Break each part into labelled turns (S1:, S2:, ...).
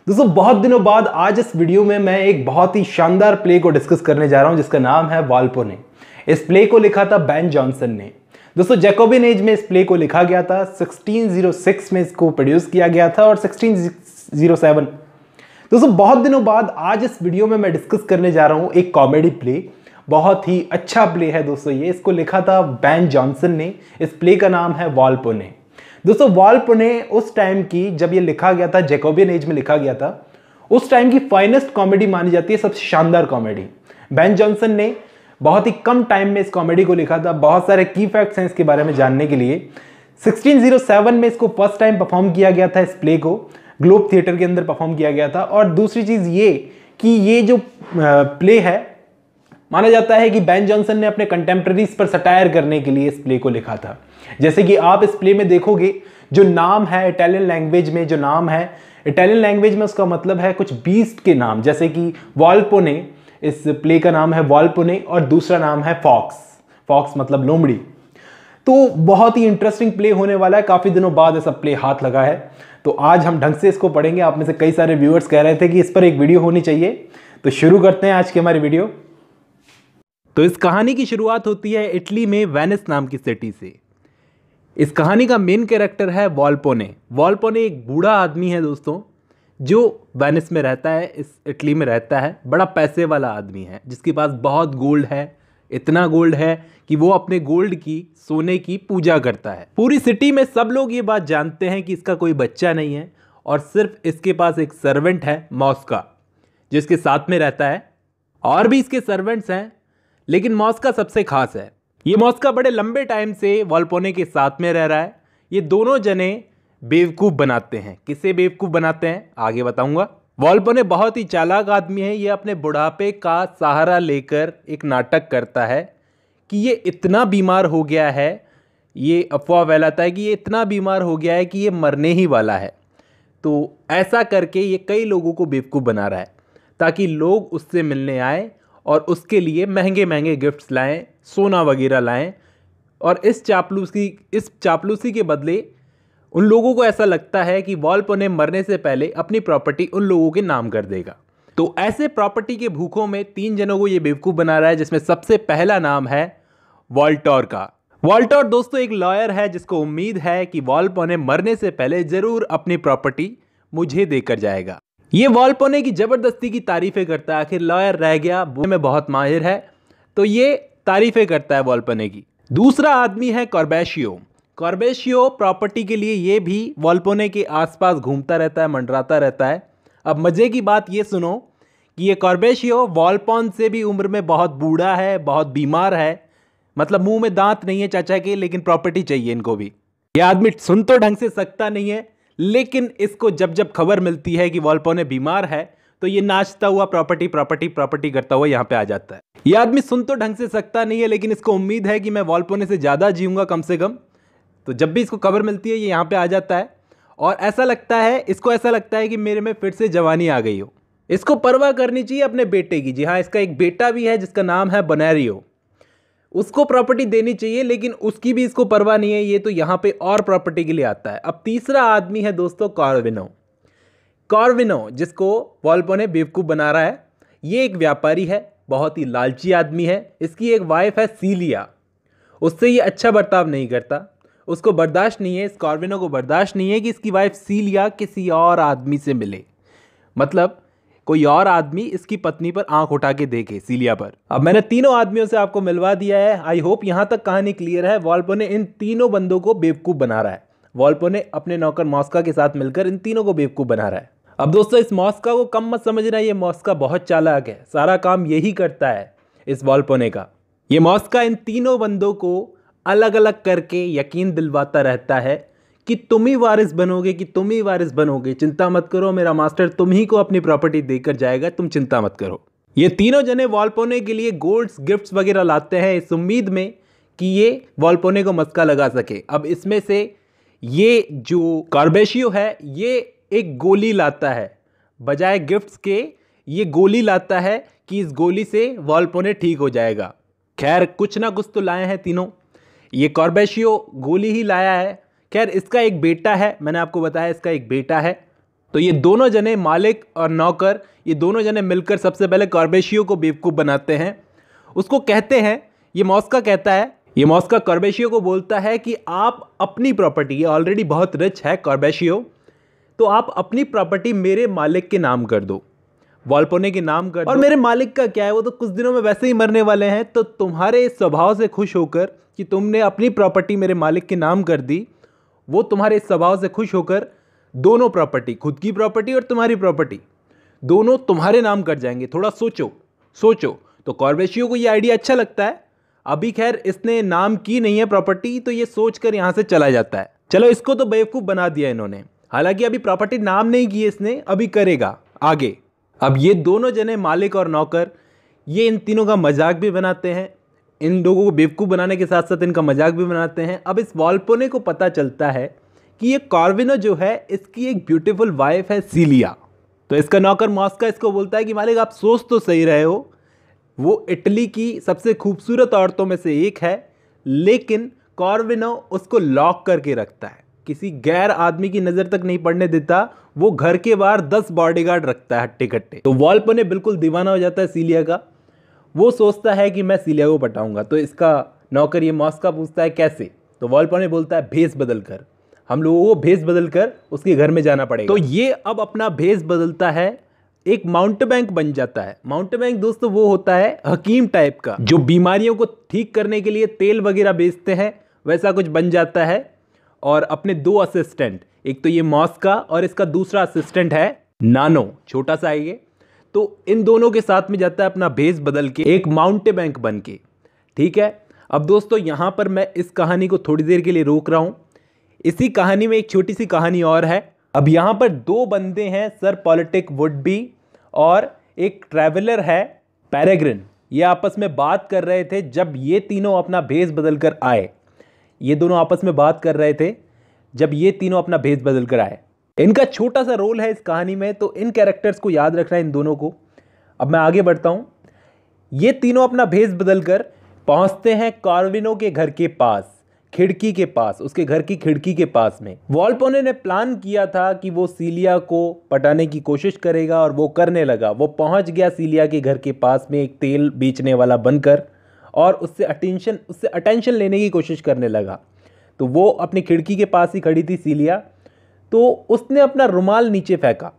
S1: दोस्तों बहुत दिनों बाद आज इस वीडियो में मैं एक बहुत ही शानदार प्ले को डिस्कस करने जा रहा हूं जिसका नाम है वॉल्पोने। इस प्ले को लिखा था बेन जॉनसन ने। दोस्तों जैकोबियन एज में इस प्ले को लिखा गया था, 1606 में इसको प्रोड्यूस किया गया था और 1607। दोस्तों बहुत दिनों बाद आज इस वीडियो में मैं डिस्कस करने जा रहा हूं एक कॉमेडी प्ले। बहुत ही अच्छा प्ले है दोस्तों ये। इसको लिखा था बेन जॉनसन ने। इस प्ले का नाम है वॉल्पोने। दोस्तों वॉल्पोने उस टाइम की, जब ये लिखा गया था, जैकोबियन एज में लिखा गया था, उस टाइम की फाइनेस्ट कॉमेडी मानी जाती है, सबसे शानदार कॉमेडी। बेन जॉनसन ने बहुत ही कम टाइम में इस कॉमेडी को लिखा था। बहुत सारे की फैक्ट्स हैं इसके बारे में जानने के लिए। 1607 में इसको फर्स्ट टाइम परफॉर्म किया गया था। इस प्ले को ग्लोब थिएटर के अंदर परफॉर्म किया गया था। और दूसरी चीज ये कि ये जो प्ले है, माना जाता है कि बेन जॉनसन ने अपने कंटेम्प्रेरीज पर सटायर करने के लिए इस प्ले को लिखा था। जैसे कि आप इस प्ले में देखोगे, जो नाम है इटालियन लैंग्वेज में, जो नाम है इटालियन लैंग्वेज में, उसका मतलब है कुछ बीस्ट के नाम। जैसे कि वॉल्पोने, इस प्ले का नाम है वॉल्पोने और दूसरा नाम है फॉक्स। फॉक्स मतलब लोमड़ी। तो बहुत ही इंटरेस्टिंग प्ले होने वाला है। काफी दिनों बाद ऐसा प्ले हाथ लगा है, तो आज हम ढंग से इसको पढ़ेंगे। आप में से कई सारे व्यूअर्स कह रहे थे कि इस पर एक वीडियो होनी चाहिए, तो शुरू करते हैं आज की हमारी वीडियो। तो इस कहानी की शुरुआत होती है इटली में वेनिस नाम की सिटी से। इस कहानी का मेन कैरेक्टर है वॉल्पोने। वॉल्पोने एक बूढ़ा आदमी है दोस्तों, जो वेनिस में रहता है, इस इटली में रहता है। बड़ा पैसे वाला आदमी है जिसके पास बहुत गोल्ड है। इतना गोल्ड है कि वो अपने गोल्ड की, सोने की पूजा करता है। पूरी सिटी में सब लोग ये बात जानते हैं कि इसका कोई बच्चा नहीं है और सिर्फ इसके पास एक सर्वेंट है, मॉस्का, जिसके साथ में रहता है। और भी इसके सर्वेंट्स हैं, लेकिन मॉस्का सबसे खास है। ये मॉस्का बड़े लंबे टाइम से वॉल्पोने के साथ में रह रहा है। ये दोनों जने बेवकूफ़ बनाते हैं। किसे बेवकूफ़ बनाते हैं आगे बताऊंगा। वॉल्पोने बहुत ही चालाक आदमी है। ये अपने बुढ़ापे का सहारा लेकर एक नाटक करता है कि ये इतना बीमार हो गया है, ये अफवाह फैलाता है कि ये इतना बीमार हो गया है कि ये मरने ही वाला है। तो ऐसा करके ये कई लोगों को बेवकूफ़ बना रहा है ताकि लोग उससे मिलने आए और उसके लिए महंगे महंगे गिफ्ट्स लाएं, सोना वगैरह लाएं। और इस चापलूसी के बदले उन लोगों को ऐसा लगता है कि वॉल्पोने मरने से पहले अपनी प्रॉपर्टी उन लोगों के नाम कर देगा। तो ऐसे प्रॉपर्टी के भूखों में 3 जनों को ये बेवकूफ़ बना रहा है, जिसमें सबसे पहला नाम है वॉल्टोर का। वॉल्टोर दोस्तों एक लॉयर है जिसको उम्मीद है कि वॉल्पोने मरने से पहले ज़रूर अपनी प्रॉपर्टी मुझे देकर जाएगा। ये वॉल्पोने की ज़बरदस्ती की तारीफ़ें करता है। आखिर लॉयर रह गया, बोलने में बहुत माहिर है, तो ये तारीफ़ें करता है वॉल्पोने की। दूसरा आदमी है कॉर्बेशियो। कॉर्बेशियो प्रॉपर्टी के लिए ये भी वॉल्पोने के आसपास घूमता रहता है, मंडराता रहता है। अब मज़े की बात ये सुनो कि ये कॉर्बेशियो वॉल्पोन से भी उम्र में बहुत बूढ़ा है, बहुत बीमार है। मतलब मुंह में दांत नहीं है चाचा के, लेकिन प्रॉपर्टी चाहिए इनको भी। ये आदमी सुन तो ढंग से सकता नहीं है, लेकिन इसको जब जब खबर मिलती है कि वॉल्पोने बीमार है, तो ये नाचता हुआ प्रॉपर्टी प्रॉपर्टी प्रॉपर्टी करता हुआ यहाँ पे आ जाता है। ये आदमी सुन तो ढंग से सकता नहीं है, लेकिन इसको उम्मीद है कि मैं वॉल्पोने से ज़्यादा जीऊँगा कम से कम। तो जब भी इसको खबर मिलती है ये यहाँ पे आ जाता है और इसको ऐसा लगता है कि मेरे में फिर से जवानी आ गई हो। इसको परवाह करनी चाहिए अपने बेटे की। जी हाँ, इसका एक बेटा भी है जिसका नाम है बोनेरियो। उसको प्रॉपर्टी देनी चाहिए, लेकिन उसकी भी इसको परवाह नहीं है। ये तो यहाँ पे और प्रॉपर्टी के लिए आता है। अब तीसरा आदमी है दोस्तों कॉर्विनो। कॉर्विनो जिसको वॉल्पोने बेवकूफ़ बना रहा है, ये एक व्यापारी है, बहुत ही लालची आदमी है। इसकी एक वाइफ है सीलिया। उससे ये अच्छा बर्ताव नहीं करता। उसको बर्दाश्त नहीं है, इस कॉर्विनो को बर्दाश्त नहीं है कि इसकी वाइफ सीलिया किसी और आदमी से मिले। मतलब कोई और आदमी इसकी पत्नी पर आंख उठा के देखे, सीलिया पर। अब मैंने तीनों आदमियों से आपको मिलवा दिया है। आई होप यहां तक कहानी क्लियर है। वॉल्पोने इन तीनों बंदों को बेवकूफ़ बना रहा है। वॉल्पोने अपने नौकर मॉस्का के साथ मिलकर इन तीनों को बेवकूफ़ बना रहा है। अब दोस्तों इस मॉस्का को कम मत समझना, ये मॉस्का बहुत चालाक है। सारा काम यही करता है इस वॉल्पोने का। ये मॉस्का इन तीनों बंदों को अलग अलग करके यकीन दिलवाता रहता है कि तुम ही वारिस बनोगे, कि तुम ही वारिस बनोगे, चिंता मत करो, मेरा मास्टर तुम ही को अपनी प्रॉपर्टी देकर जाएगा, तुम चिंता मत करो। ये तीनों जने वॉल्पोने के लिए गोल्ड्स, गिफ्ट्स वगैरह लाते हैं इस उम्मीद में कि ये वॉल्पोने को मस्का लगा सके। अब इसमें से ये जो कॉर्बेशियो है, ये एक गोली लाता है बजाय गिफ्ट्स के। ये गोली लाता है कि इस गोली से वॉल्पोने ठीक हो जाएगा। खैर कुछ ना कुछ तो लाए हैं तीनों। ये कॉर्बेशियो गोली ही लाया है। खैर इसका एक बेटा है, मैंने आपको बताया इसका एक बेटा है। तो ये दोनों जने, मालिक और नौकर, ये दोनों जने मिलकर सबसे पहले कॉर्बेशियो को बेवकूफ़ बनाते हैं। उसको कहते हैं, ये मॉस्का कहता है, ये मॉस्का कॉर्बेशियो को बोलता है कि आप अपनी प्रॉपर्टी, ये ऑलरेडी बहुत रिच है कॉर्बेशियो, तो आप अपनी प्रॉपर्टी मेरे मालिक के नाम कर दो, वॉल्पोने के नाम कर दो। और मेरे मालिक का क्या है, वो तो कुछ दिनों में वैसे ही मरने वाले हैं, तो तुम्हारे इस स्वभाव से खुश होकर कि तुमने अपनी प्रॉपर्टी मेरे मालिक के नाम कर दी, वो तुम्हारे इस स्वभाव से खुश होकर दोनों प्रॉपर्टी, खुद की प्रॉपर्टी और तुम्हारी प्रॉपर्टी, दोनों तुम्हारे नाम कर जाएंगे। थोड़ा सोचो सोचो। तो कॉर्बेशियो को ये आइडिया अच्छा लगता है। अभी खैर इसने नाम की नहीं है प्रॉपर्टी, तो ये सोचकर यहां से चला जाता है। चलो, इसको तो बेवकूफ़ बना दिया इन्होंने। हालांकि अभी प्रॉपर्टी नाम नहीं की है इसने, अभी करेगा आगे। अब ये दोनों जने, मालिक और नौकर, ये इन तीनों का मजाक भी बनाते हैं। इन लोगों को बेवकूफ़ बनाने के साथ साथ इनका मजाक भी बनाते हैं। अब इस वॉल्पोने को पता चलता है कि ये कॉर्विनो जो है, इसकी एक ब्यूटीफुल वाइफ है सीलिया। तो इसका नौकर मॉस्का इसको बोलता है कि मालिक आप सोच तो सही रहे हो, वो इटली की सबसे खूबसूरत औरतों में से एक है, लेकिन कॉर्विनो उसको लॉक करके रखता है, किसी गैर आदमी की नज़र तक नहीं पड़ने देता। वो घर के बाहर 10 बॉडीगार्ड रखता है हट्टे कट्टे। तो वॉल्पोने बिल्कुल दीवाना हो जाता है सीलिया का। वो सोचता है कि मैं सीलिया को पटाऊंगा। तो इसका नौकर ये मॉस्का पूछता है कैसे, तो वॉल्पोने बोलता है भेस बदल कर, हम लोगों को भेस बदल कर उसके घर में जाना पड़ेगा। तो ये अब अपना भेस बदलता है, एक माउंटेबैंक बन जाता है। माउंटेबैंक दोस्तों वो होता है हकीम टाइप का, जो बीमारियों को ठीक करने के लिए तेल वगैरह बेचते हैं, वैसा कुछ बन जाता है। और अपने 2 असिस्टेंट, एक तो ये मॉस्का और इसका दूसरा असिस्टेंट है नानो, छोटा सा है ये, तो इन दोनों के साथ में जाता है अपना भेस बदल के एक माउंटेबैंक बन के। ठीक है, अब दोस्तों यहाँ पर मैं इस कहानी को थोड़ी देर के लिए रोक रहा हूँ। इसी कहानी में एक छोटी सी कहानी और है। अब यहाँ पर 2 बंदे हैं, सर पॉलिटिक वुडबी और एक ट्रैवलर है पेरेग्रिन। ये आपस में बात कर रहे थे जब ये तीनों अपना भेस बदल कर आए। ये दोनों आपस में बात कर रहे थे जब ये तीनों अपना भेस बदल कर आए। इनका छोटा सा रोल है इस कहानी में, तो इन कैरेक्टर्स को याद रखना है, इन दोनों को। अब मैं आगे बढ़ता हूँ। ये तीनों अपना भेस बदल कर पहुँचते हैं कॉर्विनो के घर के पास, खिड़की के पास, उसके घर की खिड़की के पास में। वॉल्पोने ने प्लान किया था कि वो सीलिया को पटाने की कोशिश करेगा, और वो करने लगा। वो पहुंच गया सीलिया के घर के पास में एक तेल बेचने वाला बनकर, और उससे अटेंशन लेने की कोशिश करने लगा। तो वो अपनी खिड़की के पास ही खड़ी थी सीलिया, तो उसने अपना रुमाल नीचे फेंका।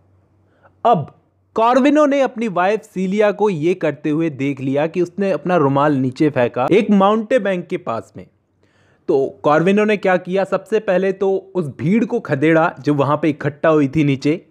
S1: अब कॉर्विनो ने अपनी वाइफ सीलिया को ये करते हुए देख लिया कि उसने अपना रुमाल नीचे फेंका एक माउंटेबैंक के पास में। तो कॉर्विनो ने क्या किया, सबसे पहले तो उस भीड़ को खदेड़ा जो वहां पे इकट्ठा हुई थी नीचे,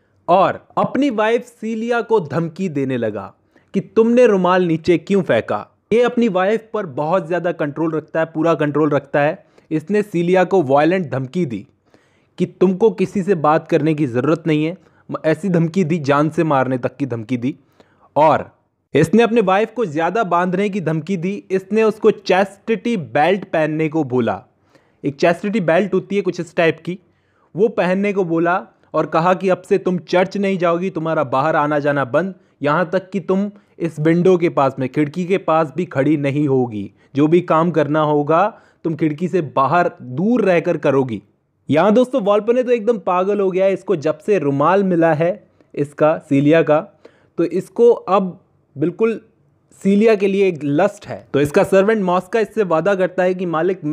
S1: और अपनी वाइफ सीलिया को धमकी देने लगा कि तुमने रुमाल नीचे क्यों फेंका। ये अपनी वाइफ पर बहुत ज़्यादा कंट्रोल रखता है, पूरा कंट्रोल रखता है। इसने सीलिया को वायलेंट धमकी दी कि तुमको किसी से बात करने की ज़रूरत नहीं है। ऐसी धमकी दी, जान से मारने तक की धमकी दी। और इसने अपने वाइफ को ज़्यादा बांधने की धमकी दी। इसने उसको चैस्टिटी बेल्ट पहनने को बोला। एक चैस्टिटी बेल्ट होती है कुछ इस टाइप की, वो पहनने को बोला, और कहा कि अब से तुम चर्च नहीं जाओगी, तुम्हारा बाहर आना जाना बंद, यहाँ तक कि तुम इस विंडो के पास में, खिड़की के पास भी खड़ी नहीं होगी। जो भी काम करना होगा तुम खिड़की से बाहर दूर रहकर करोगी। यहाँ दोस्तों वॉल्पोने तो एकदम पागल हो गया है। इसको जब से रुमाल मिला है इसका, सीलिया का, तो इसको अब बिल्कुल सीलिया के लिए एक लस्ट है। तो इसका सर्वेंट मॉस्का इससे वादा करता है कि मालिक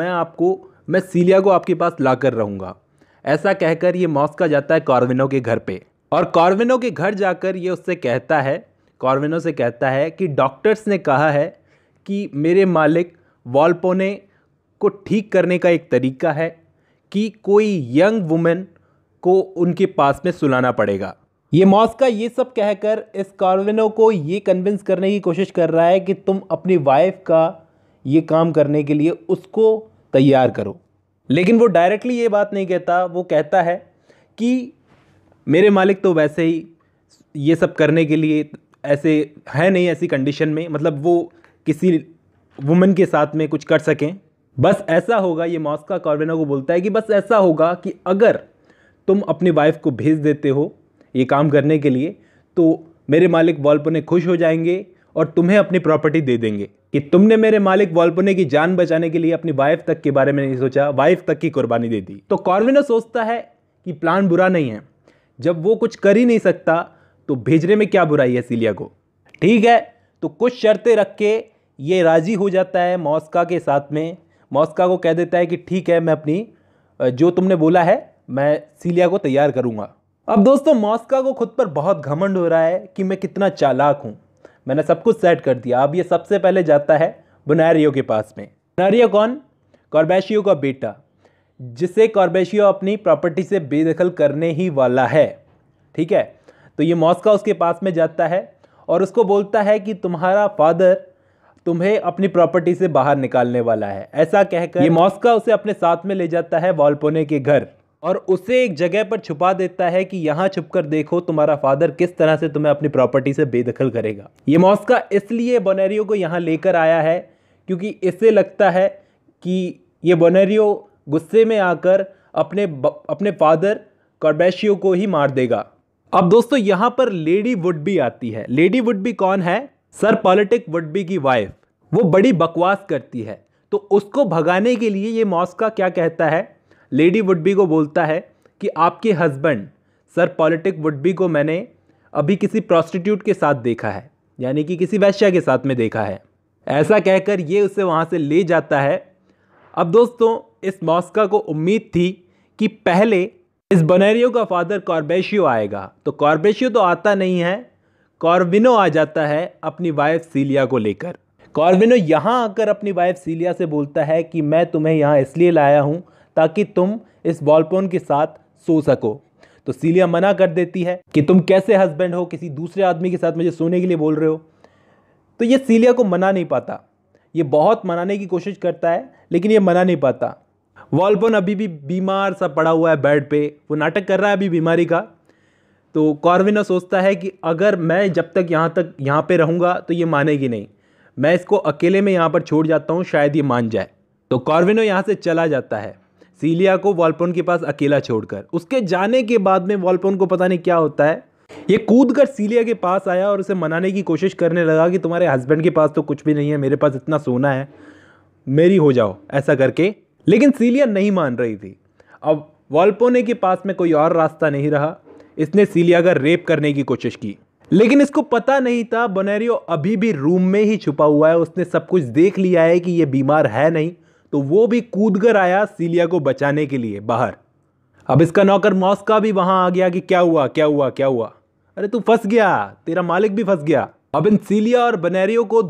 S1: मैं सीलिया को आपके पास लाकर रहूँगा। ऐसा कहकर ये मॉस्का जाता है कॉर्विनो के घर पे, और कॉर्विनो के घर जाकर ये उससे कहता है, कॉर्विनो से कहता है कि डॉक्टर्स ने कहा है कि मेरे मालिक वॉल्पोने को ठीक करने का एक तरीका है कि कोई यंग वुमेन को उनके पास में सुलाना पड़ेगा। ये मॉस्का ये सब कहकर इस कॉर्विनो को ये कन्विंस करने की कोशिश कर रहा है कि तुम अपनी वाइफ का ये काम करने के लिए उसको तैयार करो। लेकिन वो डायरेक्टली ये बात नहीं कहता। वो कहता है कि मेरे मालिक तो वैसे ही ये सब करने के लिए ऐसे है नहीं, ऐसी कंडीशन में, मतलब वो किसी वुमेन के साथ में कुछ कर सकें। बस ऐसा होगा, ये मॉस्का कॉर्विनो को बोलता है कि बस ऐसा होगा कि अगर तुम अपनी वाइफ को भेज देते हो ये काम करने के लिए, तो मेरे मालिक वॉल्पोने खुश हो जाएंगे और तुम्हें अपनी प्रॉपर्टी दे देंगे कि तुमने मेरे मालिक वॉल्पोने की जान बचाने के लिए अपनी वाइफ तक के बारे में नहीं सोचा, वाइफ तक की कुर्बानी दे दी। तो कॉर्विनो सोचता है कि प्लान बुरा नहीं है, जब वो कुछ कर ही नहीं सकता तो भेजने में क्या बुराई है सीलिया को। ठीक है, तो कुछ शर्तें रख के ये राज़ी हो जाता है मॉस्का के साथ में। मॉस्का को कह देता है कि ठीक है, मैं अपनी जो तुमने बोला है मैं सीलिया को तैयार करूँगा। अब दोस्तों मॉस्का को खुद पर बहुत घमंड हो रहा है कि मैं कितना चालाक हूँ, मैंने सब कुछ सेट कर दिया। अब ये सबसे पहले जाता है बोनारियो के पास में। बोनारियो कौन? कॉर्बेशियो का बेटा, जिसे कॉर्बेशियो अपनी प्रॉपर्टी से बेदखल करने ही वाला है। ठीक है, तो ये मॉस्का उसके पास में जाता है और उसको बोलता है कि तुम्हारा फादर तुम्हें अपनी प्रॉपर्टी से बाहर निकालने वाला है। ऐसा कहकर ये मॉस्का उसे अपने साथ में ले जाता है वॉल्पोने के घर और उसे एक जगह पर छुपा देता है कि यहाँ छुपकर देखो तुम्हारा फादर किस तरह से तुम्हें अपनी प्रॉपर्टी से बेदखल करेगा। ये मॉस्का इसलिए बोनारियो को यहाँ लेकर आया है क्योंकि इसे लगता है कि ये बोनारियो गुस्से में आकर अपने फादर कॉर्बेशियो को ही मार देगा। अब दोस्तों यहाँ पर लेडी वुडबी आती है। लेडी वुडबी कौन है? सर पॉलिटिक वुडबी की वाइफ। वो बड़ी बकवास करती है, तो उसको भगाने के लिए ये मॉस्का क्या कहता है, लेडी वुडबी को बोलता है कि आपके हस्बैंड सर पॉलिटिक वुडबी को मैंने अभी किसी प्रोस्टिट्यूट के साथ देखा है, यानी कि किसी वेश्या के साथ में देखा है। ऐसा कहकर ये उसे वहाँ से ले जाता है। अब दोस्तों इस मॉस्का को उम्मीद थी कि पहले इस बोनारियो का फादर कॉर्बेशियो आएगा, तो कॉर्बेशियो तो आता नहीं है, कॉर्विनो आ जाता है अपनी वाइफ सीलिया को लेकर। कॉर्विनो यहाँ आकर अपनी वाइफ सीलिया से बोलता है कि मैं तुम्हें यहाँ इसलिए लाया हूँ ताकि तुम इस वॉल्पोन के साथ सो सको। तो सीलिया मना कर देती है कि तुम कैसे हस्बैंड हो, किसी दूसरे आदमी के साथ मुझे सोने के लिए बोल रहे हो। तो ये सीलिया को मना नहीं पाता, ये बहुत मनाने की कोशिश करता है लेकिन ये मना नहीं पाता। वॉल्पोन अभी भी बीमार सा पड़ा हुआ है बेड पे, वो नाटक कर रहा है अभी बीमारी का। तो कॉर्विनो सोचता है कि अगर मैं जब तक यहाँ पे रहूँगा तो ये मानेगी नहीं, मैं इसको अकेले में यहाँ पर छोड़ जाता हूँ, शायद ये मान जाए। तो कॉर्विनो यहाँ से चला जाता है सीलिया को वॉल्पोन के पास अकेला छोड़कर। उसके जाने के बाद में वॉल्पोन को पता नहीं क्या होता है, ये कूद कर सीलिया के पास आया और उसे मनाने की कोशिश करने लगा कि तुम्हारे हस्बैंड के पास तो कुछ भी नहीं है, मेरे पास इतना सोना है, मेरी हो जाओ, ऐसा करके। लेकिन सीलिया नहीं मान रही थी। अब वॉल्पोने के पास में कोई और रास्ता नहीं रहा, इसने सीलिया का रेप करने की कोशिश की। लेकिन इसको पता नहीं था बोनारियो अभी भी रूम में ही छुपा हुआ है, उसने सब कुछ देख लिया है कि ये बीमार है नहीं, तो वो भी कूद कर आया सीलिया को बचाने के लिए बाहर। अब इसका नौकर मॉस्का भी वहां आ गया कि क्या हुआ क्या हुआ क्या हुआ, अरे तू फंस गया, तेरा मालिक भी फंस गया। अब इन सीलिया और बोनारियो को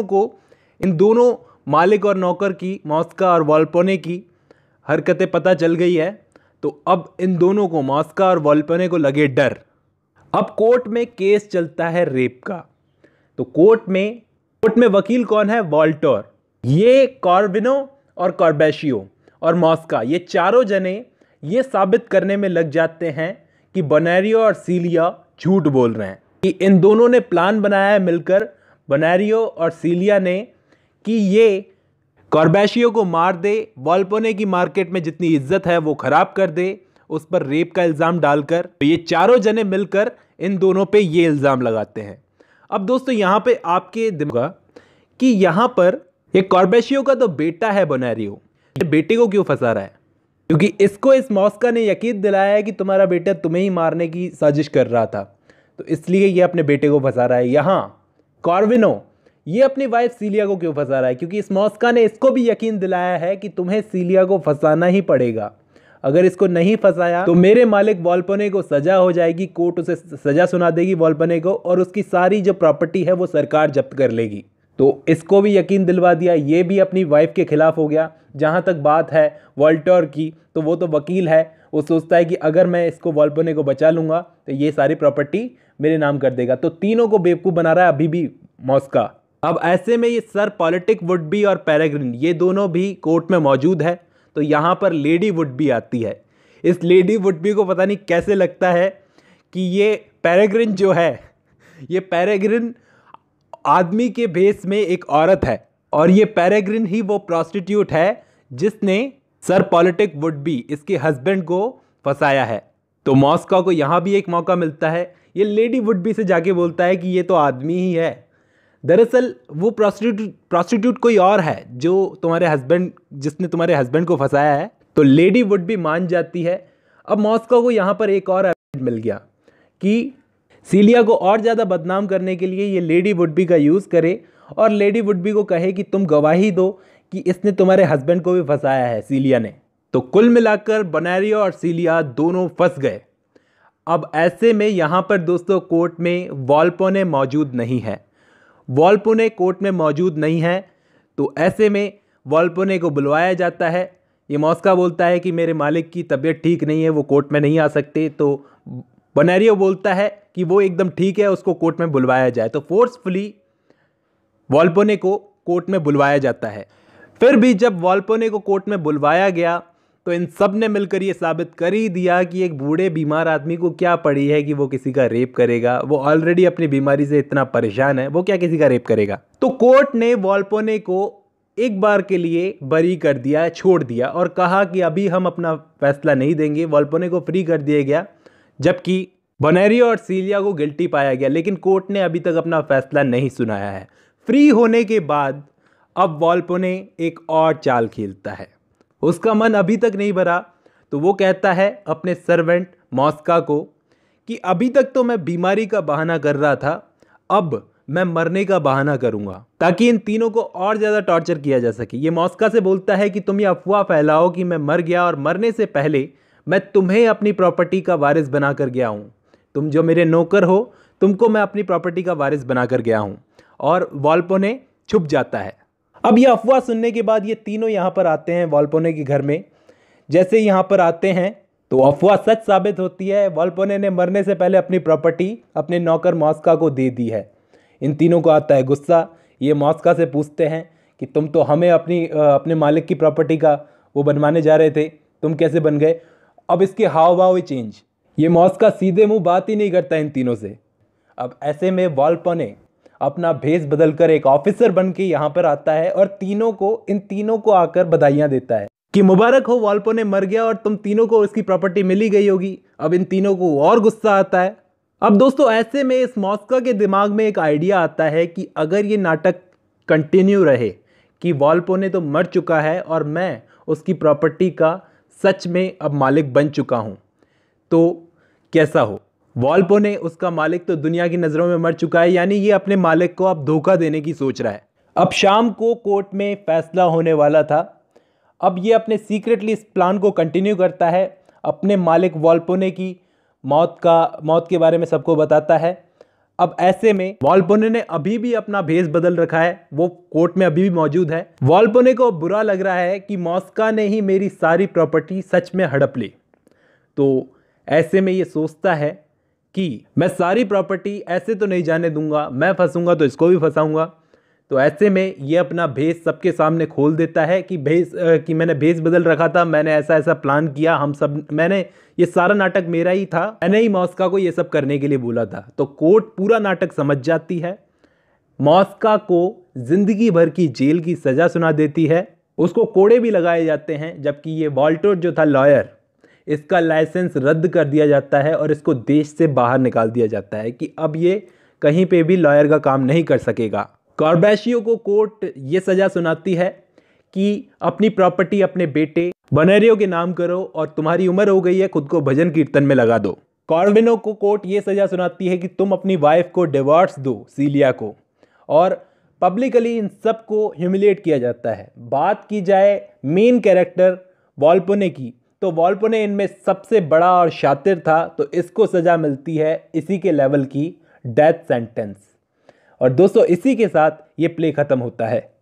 S1: इन दोनों मालिक और नौकर की, मॉस्का और वॉल्पोने की हरकतें पता चल गई है। तो अब इन दोनों को, मॉस्का और वॉल्पोने को, लगे डर। अब कोर्ट में केस चलता है रेप का। तो कोर्ट में वकील कौन है? वॉल्टर। ये कॉर्विनो और कॉर्बेशियो और मॉस्का, ये चारों जने ये साबित करने में लग जाते हैं कि बोनारियो और सीलिया झूठ बोल रहे हैं, कि इन दोनों ने प्लान बनाया है मिलकर, बोनारियो और सीलिया ने, कि ये कॉर्बेशियो को मार दे, वॉल्पोने की मार्केट में जितनी इज्जत है वो खराब कर दे, उस पर रेप का इल्ज़ाम डालकर। तो ये चारों जने मिलकर इन दोनों पे ये इल्ज़ाम लगाते हैं। अब दोस्तों यहाँ पे आपके दिमाग कि यहाँ पर ये कॉर्बेशियो का तो बेटा है बोनारियो, ये बेटे को क्यों फंसा रहा है? क्योंकि इसको इस मॉस्का ने यकीन दिलाया है कि तुम्हारा बेटा तुम्हें ही मारने की साजिश कर रहा था, तो इसलिए ये अपने बेटे को फंसा रहा है। यहाँ कॉर्विनो ये अपनी वाइफ सीलिया को क्यों फंसा रहा है? क्योंकि इस मॉस्का ने इसको भी यकीन दिलाया है कि तुम्हें सीलिया को फंसाना ही पड़ेगा, अगर इसको नहीं फंसाया तो मेरे मालिक वॉल्पोने को सजा हो जाएगी, कोर्ट उसे सजा सुना देगी वॉल्पोने को, और उसकी सारी जो प्रॉपर्टी है वो सरकार जब्त कर लेगी। तो इसको भी यकीन दिलवा दिया, ये भी अपनी वाइफ के खिलाफ हो गया। जहाँ तक बात है वॉल्टर की, तो वो तो वकील है, वो सोचता है कि अगर मैं इसको वॉल्पोने को बचा लूँगा तो ये सारी प्रॉपर्टी मेरे नाम कर देगा। तो तीनों को बेवकूफ़ बना रहा है अभी भी मॉस्का। अब ऐसे में ये सर पॉलिटिक वुडबी और पेरेग्रिन, ये दोनों भी कोर्ट में मौजूद है। तो यहाँ पर लेडी वुडबी आती है। इस लेडी वुडबी को पता नहीं कैसे लगता है कि ये पेरेग्रिन जो है, ये पेरेग्रिन आदमी के भेस में एक औरत है, और ये पेरेग्रिन ही वो प्रॉस्टिट्यूट है जिसने सर पॉलिटिक वुडबी, इसके हस्बैंड को फंसाया है। तो मॉस्का को यहाँ भी एक मौका मिलता है, ये लेडी वुडबी से जाके बोलता है कि ये तो आदमी ही है, दरअसल वो प्रॉस्टिट्यूट कोई और है जो जिसने तुम्हारे हस्बैंड को फंसाया है। तो लेडी वुडबी मान जाती है। अब मॉस्का को यहाँ पर एक और मिल गया कि सीलिया को और ज़्यादा बदनाम करने के लिए ये लेडी वुडबी का यूज़ करे और लेडी वुडबी को कहे कि तुम गवाही दो कि इसने तुम्हारे हस्बैंड को भी फंसाया है सीलिया ने। तो कुल मिलाकर बोनेरियो और सीलिया दोनों फंस गए। अब ऐसे में यहाँ पर दोस्तों कोर्ट में वॉल्पोने मौजूद नहीं है। वॉल्पोने कोर्ट में मौजूद नहीं है, तो ऐसे में वॉल्पोने को बुलवाया जाता है। ये मॉस्का बोलता है कि मेरे मालिक की तबीयत ठीक नहीं है, वो कोर्ट में नहीं आ सकते। तो बोनेरियो बोलता है कि वो एकदम ठीक है, उसको कोर्ट में बुलवाया जाए। तो फोर्सफुली वॉल्पोने को कोर्ट में बुलवाया जाता है। फिर भी जब वॉल्पोने को कोर्ट में बुलवाया गया तो इन सब ने मिलकर ये साबित कर ही दिया कि एक बूढ़े बीमार आदमी को क्या पड़ी है कि वो किसी का रेप करेगा। वो ऑलरेडी अपनी बीमारी से इतना परेशान है, वो क्या किसी का रेप करेगा। तो कोर्ट ने वॉल्पोने को एक बार के लिए बरी कर दिया, छोड़ दिया और कहा कि अभी हम अपना फैसला नहीं देंगे। वॉल्पोने को फ्री कर दिया गया, जबकि बोनेरियो और सीलिया को गिल्टी पाया गया। लेकिन कोर्ट ने अभी तक अपना फैसला नहीं सुनाया है। फ्री होने के बाद अब वॉल्पोने एक और चाल खेलता है। उसका मन अभी तक नहीं भरा, तो वो कहता है अपने सर्वेंट मॉस्का को कि अभी तक तो मैं बीमारी का बहाना कर रहा था, अब मैं मरने का बहाना करूंगा, ताकि इन तीनों को और ज़्यादा टॉर्चर किया जा सके। ये मॉस्का से बोलता है कि तुम ये अफवाह फैलाओ कि मैं मर गया और मरने से पहले मैं तुम्हें अपनी प्रॉपर्टी का वारिस बना कर गया हूँ। तुम जो मेरे नौकर हो, तुमको मैं अपनी प्रॉपर्टी का वारिस बना कर गया हूँ। और वॉल्पोने छुप जाता है। अब यह अफवाह सुनने के बाद ये तीनों यहाँ पर आते हैं वॉल्पोने के घर में। जैसे यहाँ पर आते हैं तो अफवाह सच साबित होती है। वॉल्पोने ने मरने से पहले अपनी प्रॉपर्टी अपने नौकर मॉस्का को दे दी है। इन तीनों को आता है गुस्सा। ये मॉस्का से पूछते हैं कि तुम तो हमें अपने मालिक की प्रॉपर्टी का वो बनवाने जा रहे थे, तुम कैसे बन गए। अब इसके हाव भाव ही चेंज। ये मॉस्का सीधे मुंह बात ही नहीं करता इन तीनों से। अब ऐसे में वॉल्पोने अपना भेष बदलकर एक ऑफिसर बन के यहाँ पर आता है और इन तीनों को आकर बधाइयाँ देता है कि मुबारक हो, वॉल्पोने मर गया और तुम तीनों को इसकी प्रॉपर्टी मिली गई होगी। अब इन तीनों को और गुस्सा आता है। अब दोस्तों ऐसे में इस मॉस्का के दिमाग में एक आइडिया आता है कि अगर ये नाटक कंटिन्यू रहे कि वॉल्पोने तो मर चुका है और मैं उसकी प्रॉपर्टी का सच में अब मालिक बन चुका हूँ, तो कैसा हो। वॉल्पोने उसका मालिक तो दुनिया की नज़रों में मर चुका है, यानी ये अपने मालिक को अब धोखा देने की सोच रहा है। अब शाम को कोर्ट में फैसला होने वाला था। अब ये अपने सीक्रेटली इस प्लान को कंटिन्यू करता है। अपने मालिक वॉल्पोने की मौत के बारे में सबको बताता है। अब ऐसे में वॉल्पोने ने अभी भी अपना भेष बदल रखा है, वो कोर्ट में अभी भी मौजूद है। वॉल्पोने को बुरा लग रहा है कि मॉस्का ने ही मेरी सारी प्रॉपर्टी सच में हड़प ली। तो ऐसे में ये सोचता है कि मैं सारी प्रॉपर्टी ऐसे तो नहीं जाने दूंगा, मैं फंसूंगा तो इसको भी फंसाऊंगा। तो ऐसे में ये अपना भेष सबके सामने खोल देता है कि मैंने भेष बदल रखा था, मैंने ऐसा ऐसा प्लान किया, मैंने ये सारा नाटक मेरा ही था, मैंने ही मॉस्का को ये सब करने के लिए बोला था। तो कोर्ट पूरा नाटक समझ जाती है। मॉस्का को जिंदगी भर की जेल की सजा सुना देती है। उसको कोड़े भी लगाए जाते हैं, जबकि ये वॉल्टर जो था लॉयर, इसका लाइसेंस रद्द कर दिया जाता है और इसको देश से बाहर निकाल दिया जाता है कि अब ये कहीं पे भी लॉयर का काम नहीं कर सकेगा। कॉर्बैशियो को कोर्ट ये सज़ा सुनाती है कि अपनी प्रॉपर्टी अपने बेटे बोनेरियो के नाम करो और तुम्हारी उम्र हो गई है, खुद को भजन कीर्तन में लगा दो। कॉर्विनो को कोर्ट ये सज़ा सुनाती है कि तुम अपनी वाइफ को डिवोर्स दो, सीलिया को। और पब्लिकली इन सब को ह्यूमिलिएट किया जाता है। बात की जाए मेन कैरेक्टर वॉल्पोने की, तो वॉल्पोने इनमें सबसे बड़ा और शातिर था, तो इसको सज़ा मिलती है इसी के लेवल की डेथ सेंटेंस। और दोस्तों इसी के साथ ये प्ले ख़त्म होता है।